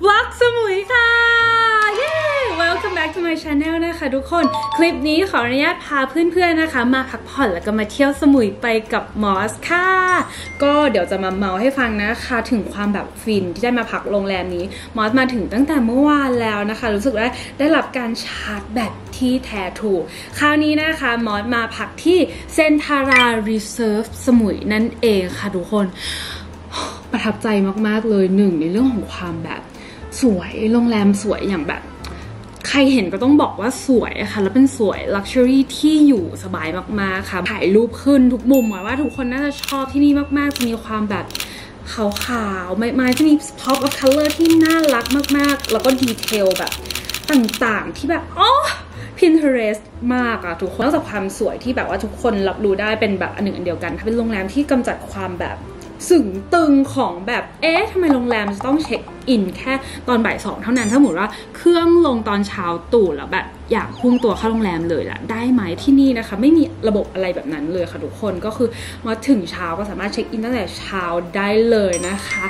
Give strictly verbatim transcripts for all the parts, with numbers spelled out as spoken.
วักสมุยค่ะเย้ Welcome back to my channel นะคะทุกคนคลิปนี้ขออนุญาตพาเพื่อนๆนะคะมาพักผ่อนแล้วก็มาเที่ยวสมุยไปกับมอสค่ะก็เดี๋ยวจะมาเมาให้ฟังนะคะถึงความแบบฟินที่ได้มาพักโรงแรมนี้มอสมาถึงตั้งแต่เมื่อวานแล้วนะคะรู้สึกว่าได้รับการชาร์จแบตที่แท้ถูกคราวนี้นะคะมอสมาพักที่เซนทารารีเซิร์ฟสมุยนั่นเองค่ะทุกคนประทับใจมากๆเลยหนึ่งในเรื่องของความแบบสวยโรงแรมสวยอย่างแบบใครเห็นก็ต้องบอกว่าสวยค่ะแล้วเป็นสวยลักชัวรี่ที่อยู่สบายมากๆค่ะถ่ายรูปขึ้นทุกมุมว่าทุกคนน่าจะชอบที่นี่มากๆจะมีความแบบขาวๆไม้ๆจะมี pop of color ที่น่ารักมากๆแล้วก็ดีเทลแบบต่างๆที่แบบอ๋อ Pinterest มากอะทุกคนนอกจากความสวยที่แบบว่าทุกคนรับรู้ได้เป็นแบบอันหนึ่งอันเดียวกันเป็นโรงแรมที่กำจัดความแบบสึงตึงของแบบเอ๊ะทำไมโรงแรมจะต้องเช็คอินแค่ตอนบ่ายสองเท่านั้นถ้าสมมติว่าเครื่องลงตอนเช้าตู่แล้วแบบอยากพุ่งตัวเข้าโรงแรมเลยล่ะได้ไหมที่นี่นะคะไม่มีระบบอะไรแบบนั้นเลยค่ะทุกคนก็คือมาถึงเช้าก็สามารถเช็คอินตั้งแต่เช้าได้เลยนะคะ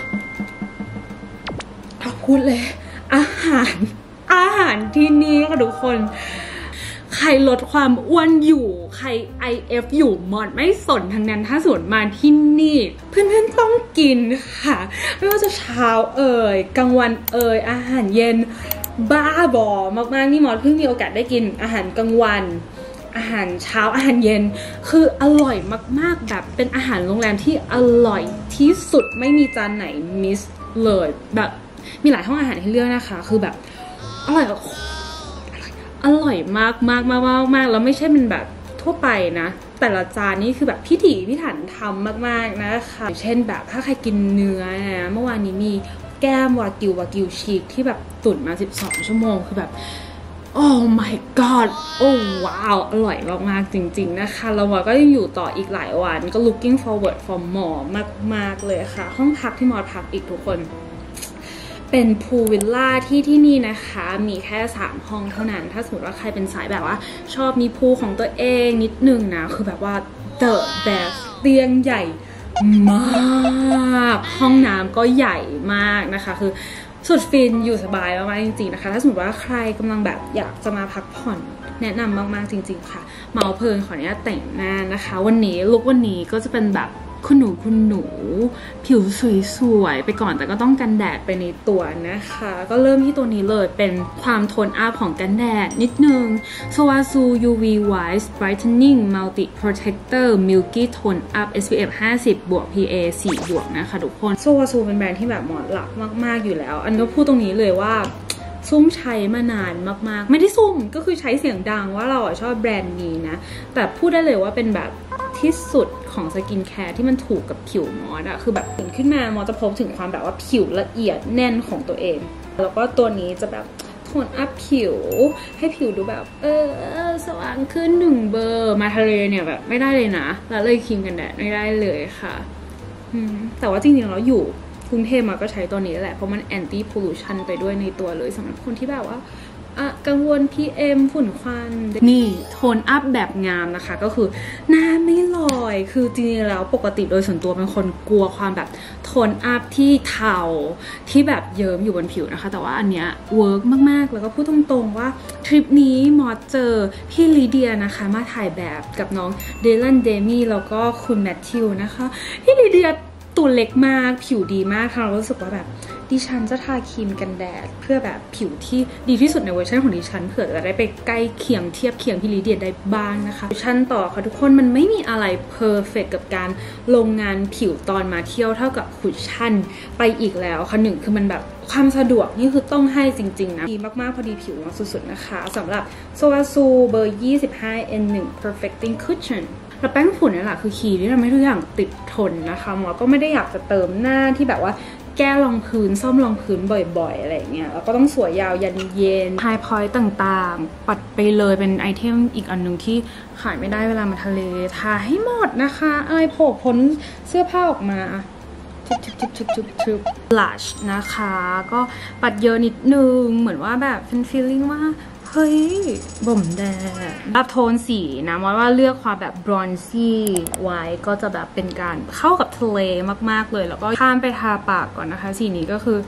พูดเลยอาหารอาหารที่นี่ค่ะทุกคนใครลดความอ้วนอยู่ใคร ไอ เอฟ อยู่มอดไม่สนทั้งนั้นถ้าสวนมาที่นี่เพื่อนๆต้องกินค่ะไม่ว่าจะเช้าเอ่ยกลางวันเอ่ยอาหารเย็นบ้าบอมากๆนี่มอดเพิ่งมีโอกาสได้กินอาหารกลางวันอาหารเช้าอาหารเย็นคืออร่อยมากๆแบบเป็นอาหารโรงแรมที่อร่อยที่สุดไม่มีจานไหนมิสเลยแบบมีหลายห้องอาหารให้เลือกนะคะคือแบบอร่อยแบบอร่อยมากมากมากมากมากแล้วไม่ใช่เป็นแบบทั่วไปนะแต่ละจานนี่คือแบบพิถีพิถันทำมากๆนะคะเช่นแบบถ้าใครกินเนื้อนะเมื่อวานนี้มีแก้มวากิววากิวชีกที่แบบตุ๋นมาสิบสองชั่วโมงคือแบบโอ้ my god โอ้ว้าวอร่อยมากๆจริงๆนะคะแล้วมอสก็ยังอยู่ต่ออีกหลายวันก็ looking forward for more มากๆเลยค่ะห้องพักที่มอสพักอีกทุกคนเป็นพูลวิลล่าที่ที่นี่นะคะมีแค่สามห้องเท่านั้นถ้าสมมติว่าใครเป็นสายแบบว่าชอบมีพูลของตัวเองนิดนึงนะคือแบบว่า the best เตียงใหญ่มากห้องน้ำก็ใหญ่มากนะคะคือสุดฟินอยู่สบายมากๆจริงๆนะคะถ้าสมมติว่าใครกำลังแบบอยากจะมาพักผ่อนแนะนำมากๆจริงๆค่ะเมาเพลินขออนุญาตแต่งหน้านะคะวันนี้ลุควันนี้ก็จะเป็นแบบคุณหนูคุณหนูผิวสวยๆไปก่อนแต่ก็ต้องกันแดดไปในตัวนะคะก็เริ่มที่ตัวนี้เลยเป็นความโทนอัพของกันแดดนิดนึง Soasu ยู วี Wise Brightening Multi Protector Milky Tone Up เอส พี เอฟ ห้าสิบบวก พี เอ สี่บวกนะคะทุกคน Soasu เป็นแบรนด์ที่แบบหมอนหลักมากๆอยู่แล้วอันก็พูดตรงนี้เลยว่าซุ่มใช้มานานมากๆไม่ได้ซุ่มก็คือใช้เสียงดังว่าเราชอบแบรนด์นี้นะแต่พูดได้เลยว่าเป็นแบบที่สุดของสกินแคร์ที่มันถูกกับผิวมอสอะคือแบบตื่นขึ้นมามอสจะพบถึงความแบบว่าผิวละเอียดแน่นของตัวเองแล้วก็ตัวนี้จะแบบโทนอัพผิวให้ผิวดูแบบเออสว่างขึ้นหนึ่งเบอร์มาทะเลเนี่ยแบบไม่ได้เลยนะแล้วเลยครีมกันแดดไม่ได้เลยค่ะแต่ว่าจริงๆเราอยู่กรุงเทพมาก็ใช้ตัวนี้แหละเพราะมันแอนตี้พอลูชันไปด้วยในตัวเลยสำหรับคนที่แบบว่ากังวล พี เอ็ม ฝุ่นควันนี่โทนอัพแบบงามนะคะก็คือหน้าไม่ลอยคือจริงๆแล้วปกติโดยส่วนตัวเป็นคนกลัวความแบบโทนอัพที่เทาที่แบบเยิ้มอยู่บนผิวนะคะแต่ว่าอันเนี้ยเวิร์กมากๆแล้วก็พูดตรงๆว่าทริปนี้มอสเจอพี่ลีเดียนะคะมาถ่ายแบบกับน้องเดลันเดมี่แล้วก็คุณแมทธิวนะคะพี่ลีเดียตัวเล็กมากผิวดีมากค่ะเรารู้สึกว่าแบบดิฉันจะทาครีมกันแดดเพื่อแบบผิวที่ดีที่สุดในเวอร์ชันของดิฉันเผื่อจะได้ไปใกล้เคียงเทียบเคียงพี่ลีเดียได้บ้างนะคะชั้นต่อค่ะทุกคนมันไม่มีอะไรเพอร์เฟกต์กับการลงงานผิวตอนมาเที่ยวเท่ากับคุชชั่นไปอีกแล้วค่ะหนึ่งคือมันแบบความสะดวกนี่คือต้องให้จริงๆนะดีมากๆพอดีผิวสุดๆนะคะสำหรับ Soasu เบอร์ ยี่สิบห้า เอ็น หนึ่ง Perfecting Cushionแล้วแป้งฝุ่นนี่แหละคือคีย์ที่ทำให้ทุกอย่างติดทนนะคะหมอก็ไม่ได้อยากจะเติมหน้าที่แบบว่าแก้รองพื้นซ่อมรองพื้นบ่อยๆอะไรเงี้ยแล้วก็ต้องสวยยาวยันเย็นไฮพอยต์ต่างๆปัดไปเลยเป็นไอเทมอีกอันหนึ่งที่ขายไม่ได้เวลามาทะเลทาให้หมดนะคะไอโผล่พ้นเสื้อผ้าออกมาชุบชุบชุบชุบชุบชุบบลัชนะคะก็ปัดเยอะนิดนึงเหมือนว่าแบบเป็นฟีลลิ่งว่าเฮ้ยบ่มแดดรับโทนสีนะมอสว่าเลือกความแบบบรอนซี่ไว้ก็จะแบบเป็นการเข้ากับทะเลมากๆเลยแล้วก็ข้ามไปทาปากก่อนนะคะสีนี้ก็คือ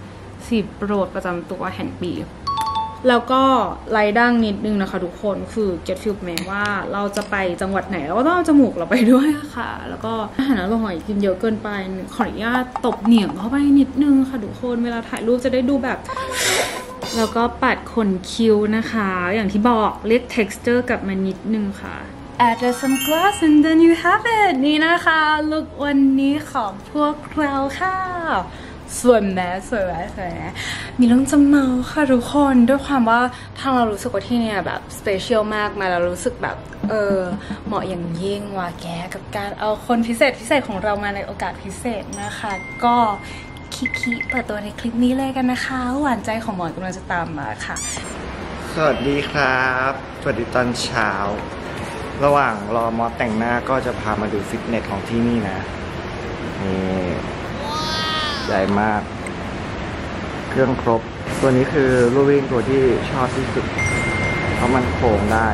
สีโปรดประจำตัวแห่งปีแล้วก็ไล่ดั้งนิดนึงนะคะทุกคนคือ get feel แม้ว่าเราจะไปจังหวัดไหนเราก็ต้องเอาจมูกเราไปด้วยค่ะแล้วก็อาหารอร่อยกินเยอะเกินไปขออนุญาตตบเหนียงเข้าไปนิดนึงค่ะทุกคนเวลาถ่ายรูปจะได้ดูแบบแล้วก็ปัดขนคิ้วนะคะอย่างที่บอกเรียก texture กลับมานิดนึงค่ะ add some gloss and then you have it นี่นะคะลุควันนี้ของพวกเราค่ะส่วนแม้สวยแม้สวยแม้มีเรื่องจะเมาค่ะทุกคนด้วยความว่าทางเรารู้สึกว่าที่เนี่ยแบบสเปเชียลมากมาเรารู้สึกแบบเออเหมาะอย่างยิ่งว่าแกกับการเอาคนพิเศษพิเศษของเรามาในโอกาสพิเศษนะคะก็คิคิเปิดตัวในคลิปนี้เลยกันนะคะหวานใจของหมอนกำลังจะตามมาค่ะสวัสดีครับสวัสดีตอนเช้าระหว่างรอมอสแต่งหน้าก็จะพามาดูฟิตเนสของที่นี่นะนี่ใหญ่มากเครื่องครบตัวนี้คือลู่วิ่งตัวที่ชอบที่สุดเพราะมันโค้งได้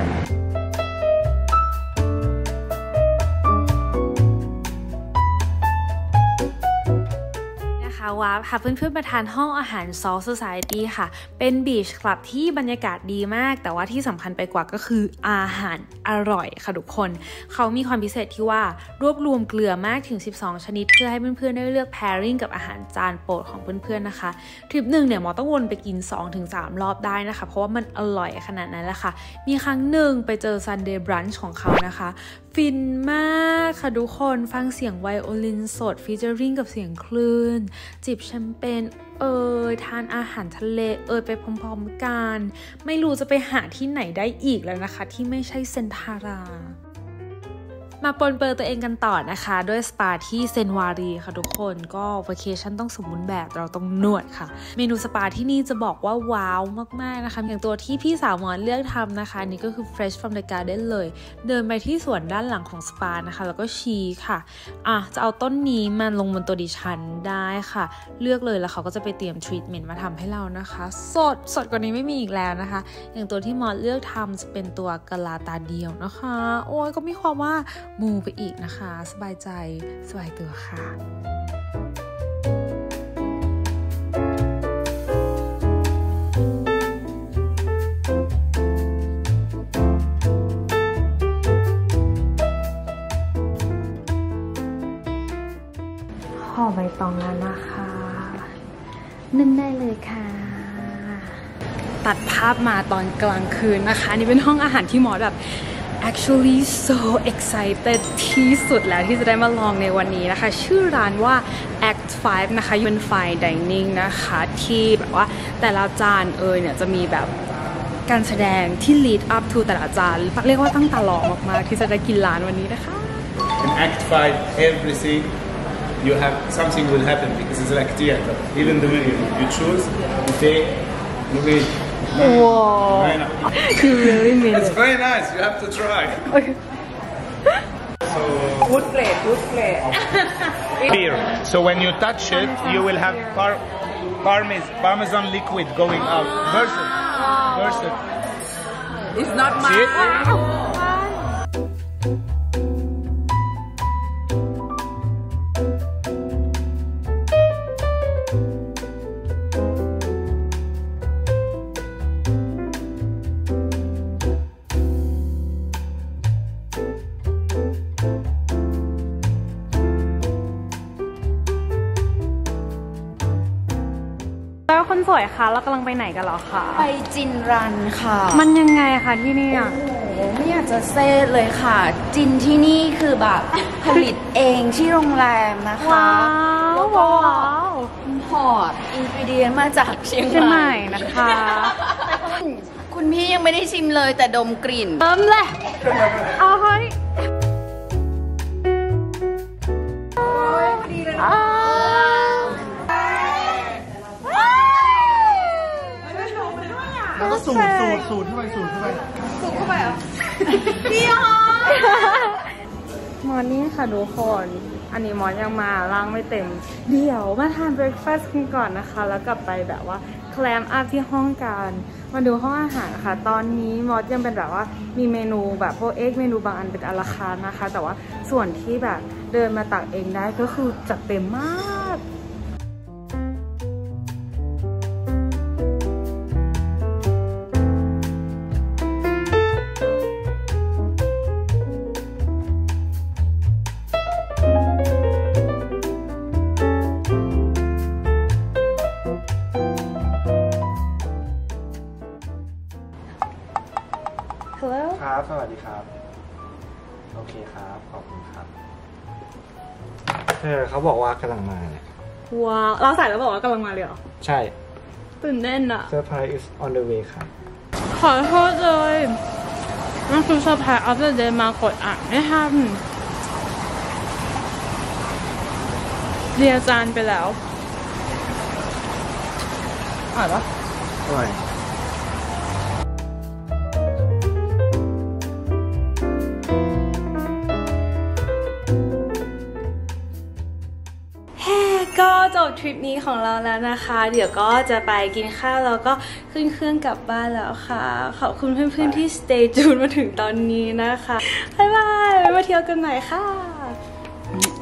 วาร์ปพาเพื่อนๆมาทานห้องอาหาร Salt Society ค่ะเป็นบีชคลับที่บรรยากาศดีมากแต่ว่าที่สำคัญไปกว่าก็คืออาหารอร่อยค่ะทุกคนเขามีความพิเศษที่ว่ารวบรวมเกลือมากถึงสิบสองชนิดเพื่อให้เพื่อนๆได้เลือก pairing กับอาหารจานโปรดของเพื่อนๆนะคะทริปหนึ่งเนี่ยหมอต้องวนไปกิน สองถึงสาม รอบได้นะคะเพราะว่ามันอร่อยขนาดนั้นแหละค่ะมีครั้งหนึ่งไปเจอ Sunday Brunch ของเขานะคะฟินมากค่ะทุกคนฟังเสียงไวโอลินสดฟีเจอริงกับเสียงคลื่นจิบแชมเปญเอ่ยทานอาหารทะเลเอ่ยไปพร้อมๆกันไม่รู้จะไปหาที่ไหนได้อีกแล้วนะคะที่ไม่ใช่เซนทารามาปนเปื้อนตัวเองกันต่อนะคะด้วยสปาที่เซนวารีค่ะทุกคนก็วัเคชั่นต้องสมบูรณ์แบบเราต้องนวดค่ะเมนูสปาที่นี่จะบอกว่าว้าวมากๆนะคะอย่างตัวที่พี่สาวหมอนเลือกทำนะคะนี่ก็คือ fresh from the garden เลยเดินไปที่สวนด้านหลังของสปานะคะแล้วก็ชี้ค่ะอ่ะจะเอาต้นนี้มาลงบนตัวดิฉันได้ค่ะเลือกเลยแล้วเขาก็จะไปเตรียมทรีทเมนต์มาทำให้เรานะคะสดสดกว่านี้ไม่มีอีกแล้วนะคะอย่างตัวที่หมอนเลือกทำจะเป็นตัวกะลาตาเดียวนะคะโอ้ยก็มีความว่ามูไปอีกนะคะสบายใจสบายตัวค่ะห่อใบตองแล้วนะคะนึ่งได้เลยค่ะตัดภาพมาตอนกลางคืนนะคะนี่เป็นห้องอาหารที่หมอแบบ actually so excited ที่สุดแล้วที่จะได้มาลองในวันนี้นะคะชื่อร้านว่า Act ไฟว์ นะคะเป็น Fine Dining นะคะที่แบบว่าแต่ละจานเอ่ยเนี่ยจะมีแบบการแสดงที่ lead up to แต่ละจานเรียกว่าตั้งตารอมากๆที่จะได้กินร้านวันนี้นะคะ In Act ไฟว์ everything you have something will happen because it's like theater even the menu you choose you take you read Wow, you really mean It's it. very nice. You have to try. Okay. So, Good plate, good plate. beer. So when you touch it, you will have par parmes parmesan liquid going out. Version. Version. It's not mine. แล้วคนสวยคะเรากำลังไปไหนกันเหรอคะไปจินรันค่ะมันยังไงคะที่นี่อ่ะโอ้โหไม่อยากจะเซ่เลยค่ะจินที่นี่คือแบบผลิตเองที่โรงแรมนะคะแล้วก็อินพอร์ตอินกรีเดียนมาจากเชียงใหม่นะคะคุณพี่ยังไม่ได้ชิมเลยแต่ดมกลิ่นเริ่มเลยเอาเฮ้ยดีเลยนะแล้วก็สูดสูดสูดเข้าไปสูดเข้าไปสูดเข้าไปเหรอพี่ฮะมอร์นิ่งค่ะทุกคนอันนี้มอสยังมาล้างไม่เต็มเดี๋ยวมาทานเบรคฟาสต์กันก่อนนะคะแล้วกลับไปแบบว่าแคลมอัพที่ห้องกันมาดูห้องอาหารค่ะตอนนี้มอสยังเป็นแบบว่ามีเมนูแบบพวกเอ็กเมนูบางอันเป็นอลาคาร์ทนะคะแต่ว่าส่วนที่แบบเดินมาตักเองได้ก็คือจัดเต็มมากสวัสดีครับโอเคครับขอบคุณครับเออเขาบอกว่ากำลังมาเนี่ยว้าวเราใส่แล้วบอกว่ากำลังมาเลยเหรอใช่ตื่นเต้นอะ Surprise is on the way ครับขอโทษเลยนั่นคือ Surprise of the day มากดอ่านไม่ทันเรียจานไปแล้วอ่านปะอร่อยก็จบทริปนี้ของเราแล้วนะคะเดี๋ยวก็จะไปกินข้าวแล้วก็ขึ้นเครื่องกลับบ้านแล้วค่ะขอบคุณเพื่อนๆที่ stay tuned มาถึงตอนนี้นะคะบ๊ายบายไว้มาเที่ยวกันใหม่ค่ะ